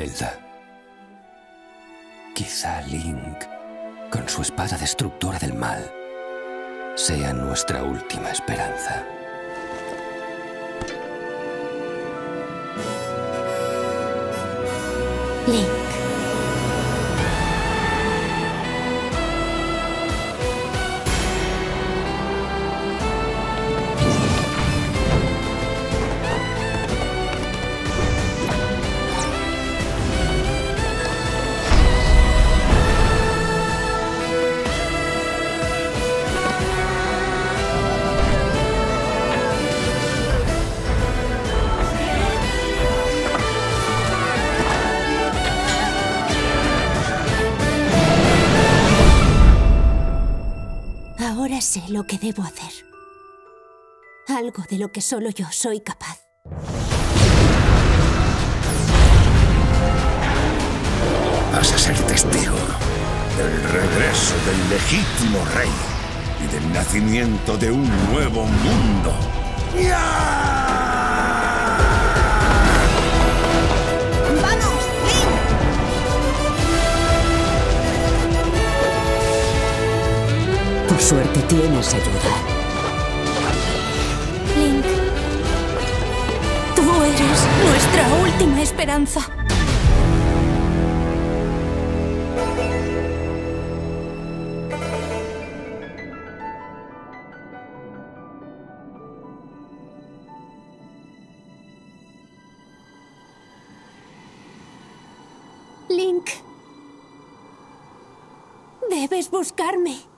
Zelda. Quizá Link, con su espada destructora del mal, sea nuestra última esperanza. Link. Ahora sé lo que debo hacer. Algo de lo que solo yo soy capaz. Vas a ser testigo del regreso del legítimo rey y del nacimiento de un nuevo mundo. ¡Vamos, Link! Por suerte tienes ayuda. Link. Tú eres nuestra última esperanza. Link. Debes buscarme.